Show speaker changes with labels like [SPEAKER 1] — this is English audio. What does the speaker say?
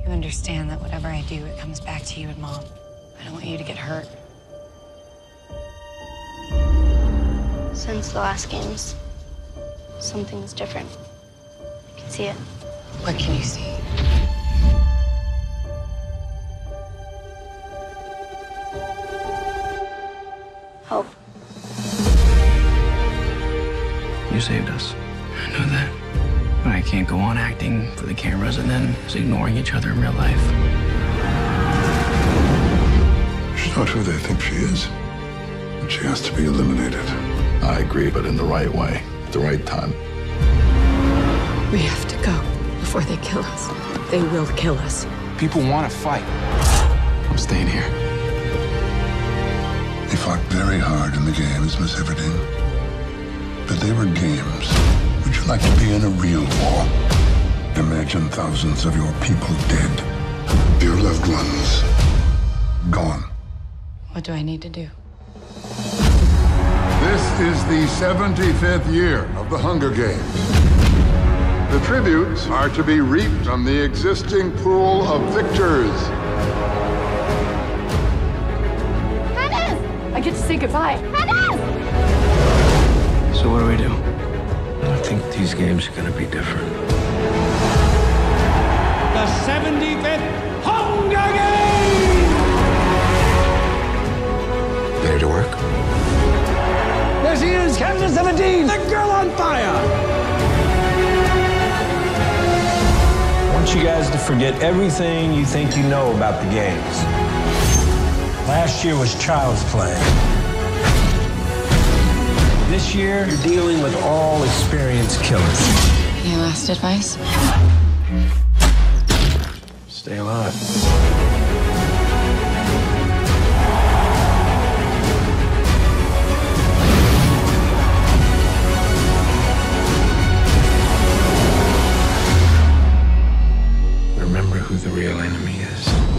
[SPEAKER 1] You understand that whatever I do, it comes back to you and Mom. I don't want you to get hurt.
[SPEAKER 2] Since the last games, something's different. I can see it.
[SPEAKER 1] What can you see?
[SPEAKER 2] Hope.
[SPEAKER 3] You saved us. I know that. But I can't go on acting for the cameras and then just ignoring each other in real life.
[SPEAKER 4] She's not who they think she is. And she has to be eliminated.
[SPEAKER 5] I agree, but in the right way, at the right time.
[SPEAKER 6] We have to go before they kill us. They will kill us.
[SPEAKER 7] People want to fight. I'm staying here.
[SPEAKER 4] They fought very hard in the games, Miss Everdeen. But they were games. Would you like to be in a real war? Imagine thousands of your people dead. Your loved ones gone.
[SPEAKER 1] What do I need to do?
[SPEAKER 4] This is the 75th year of the Hunger Games. The tributes are to be reaped from the existing pool of victors.
[SPEAKER 6] I get to say goodbye.
[SPEAKER 3] So what do we do?
[SPEAKER 5] I think these games are going to be different.
[SPEAKER 8] The 75th Hunger Games!
[SPEAKER 5] Ready to work?
[SPEAKER 8] There she is, Captain 17, the girl on fire!
[SPEAKER 9] I want you guys to forget everything you think you know about the games. Last year was child's play. This year, you're dealing with all experienced killers.
[SPEAKER 1] Any last advice?
[SPEAKER 5] Stay alive. Remember who the real enemy is.